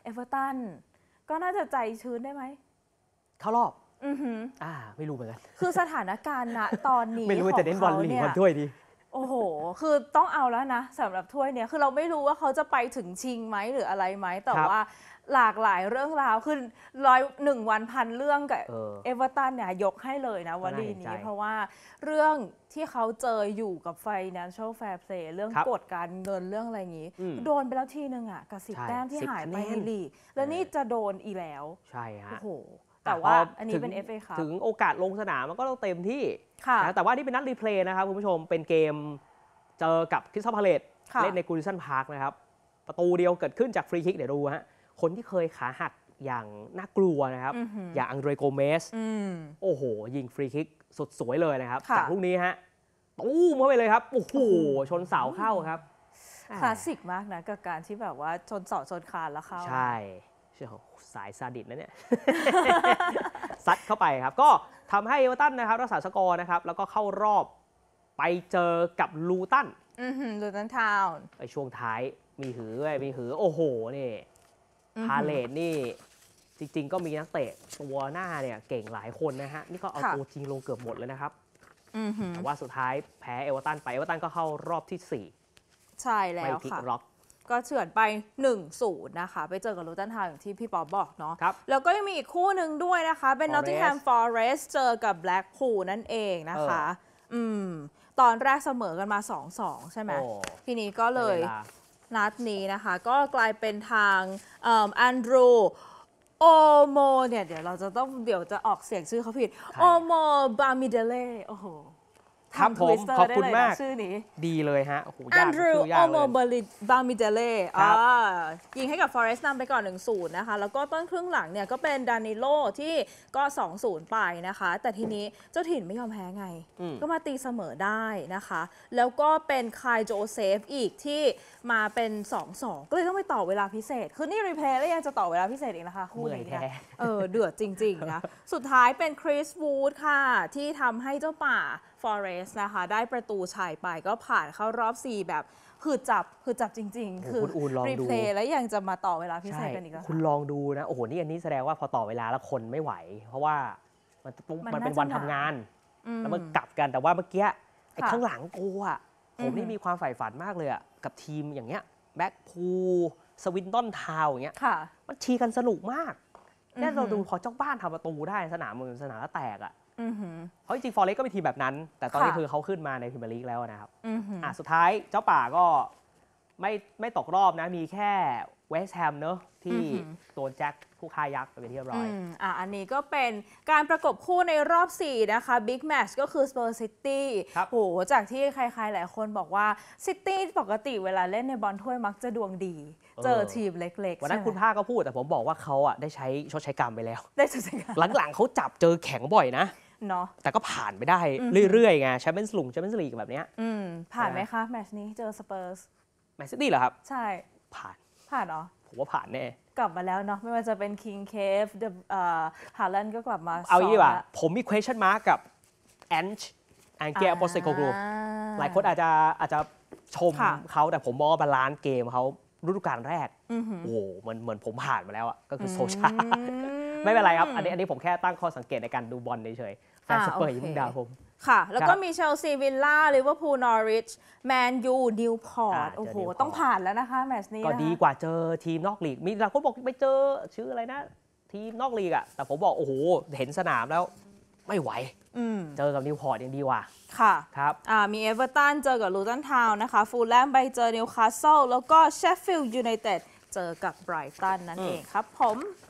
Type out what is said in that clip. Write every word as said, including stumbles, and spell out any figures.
เวอร์ตันก็น่าจะใจชื้นได้ไหมเข้ารอบอือหืออ่าไม่รู้เหมือนกันคือสถานการณ์ณตอนนี้ไม่รู้ว่าจะเน้นบอลลีกบอลถ้วยดีโอ้โหคือต้องเอาแล้วนะสำหรับถ้วยเนี้ยคือเราไม่รู้ว่าเขาจะไปถึงชิงไหมหรืออะไรไหมแต่ว่าหลากหลายเรื่องราวคือร้อยหนึ่งวันพันเรื่องกับเอเวอร์ตันเนี่ยยกให้เลยนะวลีนี้เพราะว่าเรื่องที่เขาเจออยู่กับ Financial Fair Play เรื่องกฎการเงินเรื่องอะไรอย่างนี้โดนไปแล้วทีนึงอ่ะกับสิบแต้มที่หายไปในลีกแล้วนี่จะโดนอีแล้วใช่ฮะโอ้โหแต่ว่าอันนี้เป็น เอฟ เอ ครับถึงโอกาสลงสนามมันก็ต้องเต็มที่นะแต่ว่านี่เป็นนัดรีเพลย์นะครับคุณผู้ชมเป็นเกมเจอกับคริสตัลพาเลซเล่นในกูดิสันพาร์คนะครับประตูเดียวเกิดขึ้นจากฟรีคิกเดี๋ยวดูฮะคนที่เคยขาหักอย่างน่ากลัวนะครับอย่างอังเดรโกเมสโอ้โหยิงฟรีคิกสุดสวยเลยนะครับจากลูกนี้ฮะตู้มเข้าไปเลยครับโอ้โหชนเสาเข้าครับคลาสสิกมากนะกับการที่แบบว่าชนเสาชนคานแล้วเข้าใช่สายซาดิสนะเนี่ยซัดเข้าไปครับก็ทำให้เอเวอร์ตันนะครับรักษาสกอร์นะครับแล้วก็เข้ารอบไปเจอกับลูตันลูตันทาวน์ในช่วงท้ายมีหือมีหือโอ้โหนี่พาเลตนี่จริงๆก็มีนักเตะตัวหน้าเนี่ยเก่งหลายคนนะฮะนี่ก็เอาตัวจริงลงเกือบหมดเลยนะครับแต่ว่าสุดท้ายแพ้เอเวอร์ตันไปเอเวอร์ตันก็เข้ารอบที่สี่ใช่แล้วค่ะก็เฉือนไป หนึ่งศูนย์ นะคะไปเจอกับลูตันทาวน์อย่างที่พี่ป๊อบบอกเนาะแล้วก็ยังมีอีกคู่หนึ่งด้วยนะคะเป็น Nottingham Forest เจอกับ Blackpool นั่นเองนะคะอืมตอนแรกเสมอกันมา สองสอง ใช่ไหมทีนี้ก็เลยนัดนี้นะคะก็กลายเป็นทางแอนดรูโอโมเนี่ยเดี๋ยวเราจะต้องเดี๋ยวจะออกเสียงชื่อเขาผิดโอโมบามิเดเล่โอ้โหครับผมขอบคุณมากชื่อนี้ดีเลยฮะแอนดรูโอโมบามิเดเล่ยิงให้กับ Forest นำไปก่อน หนึ่งศูนย์ นะคะแล้วก็ต้นครึ่งหลังเนี่ยก็เป็นดานิโลที่ก็ สองศูนย์ ไปนะคะแต่ทีนี้เจ้าถิ่นไม่ยอมแพ้ไงก็มาตีเสมอได้นะคะแล้วก็เป็นคายโจเซฟอีกที่มาเป็น สองสอง ก็เลยต้องไปต่อเวลาพิเศษคือนี่รีเพลย์แล้วยังจะต่อเวลาพิเศษอีกนะคะคู่นี้เนี่ยเออเดือดจริงๆนะสุดท้ายเป็นคริสวูดค่ะที่ทำให้เจ้าป่าForest นะคะได้ประตูชัยไปก็ผ่านเข้ารอบสี่แบบคือจับคือจับจริงๆคือรีเพลย์แล้วยังจะมาต่อเวลาพิเศษกันอีกแล้วคุณลองดูนะโอ้โหนี่อันนี้แสดงว่าพอต่อเวลาแล้วคนไม่ไหวเพราะว่ามันมันเป็นวันทำงานแล้วมันกลับกันแต่ว่าเมื่อกี้ไอ้ข้างหลังกูอ่ะผมนี่มีความใฝ่ฝันมากเลยอ่ะกับทีมอย่างเงี้ยแบ็คพูลสวินตันทาวน์อย่างเงี้ยมันชีกันสนุกมากแน่เราดูพอเจ้าบ้านทำประตูได้สนามมันสนามแล้วแตกอ่ะเพราะจริงๆฟอร์เรสต์ก็เป็นทีมแบบนั้นแต่ตอนนี้คือเขาขึ้นมาในพรีเมียร์ลีกแล้วนะครับอ่ะสุดท้ายเจ้าป่าก็ไม่ไม่ตกรอบนะมีแค่เวสต์แฮมเนอะที่โดนแจ็คผู้ฆ่ายักษ์ไปเป็นที่เรียบร้อยอ่ะอันนี้ก็เป็นการประกบคู่ในรอบสี่นะคะบิ๊กแมตช์ก็คือสเปอร์ซิตี้โหจากที่ใครๆหลายคนบอกว่าซิตี้ปกติเวลาเล่นในบอลถ้วยมักจะดวงดีเจอทีมเล็กๆวันนั้นคุณภาคก็พูดแต่ผมบอกว่าเขาอ่ะได้ใช้ชดใช้กรรมไปแล้วได้ชดใช้กรรมหลังๆเขาจับเจอแข็งบ่อยนะเนาะแต่ก็ผ่านไปได้เรื่อยๆไงแชมเปี้ยนส์ลีกแชมเปี้ยนส์ลีกแบบนี้ผ่านไหมคะแมตช์นี้เจอสเปอร์สแมนซิตี้เหรอครับใช่ผ่านผ่านเหรอผมว่าผ่านแน่กลับมาแล้วเนาะไม่ว่าจะเป็นคิงเคฟเดอะฮาแลนด์ก็กลับมาเอาอย่างนี้ว่ะผมมี question mark กับแอนช์แองเกียโปสเตโกกลูหลายคนอาจจะอาจจะชมเขาแต่ผมมองว่าบาลานซ์เกมเขาฤดูกาลแรกโอ้โหเหมือนเหมือนผมผ่านมาแล้วอ่ะก็คือโซชาไม่เป็นไรครับอันนี้อันนี้ผมแค่ตั้งข้อสังเกตในการดูบอลเฉยๆแฟนสเปอร์อย่าเพิ่งด่าผมค่ะแล้วก็มีเชลซีวิลล่าลิเวอร์พูลนอริชแมนยูนิวพอร์ตโอ้โหต้องผ่านแล้วนะคะแมตช์นี้ก็ดีกว่าเจอทีมนอกลีกมีหลายคนบอกไปเจอชื่ออะไรนะทีมนอกลีกอ่ะแต่ผมบอกโอ้โหเห็นสนามแล้วไม่ไหวเจอกับนิวพอร์ตยังดีกว่าค่ะครับมีเอเวอร์ตันเจอกับลูตันทาวน์นะคะฟูลแลมไปเจอนิวคาสเซิลแล้วก็เชฟฟิลด์ยูไนเต็ดเจอกับไบรตันนั่นเองครับผม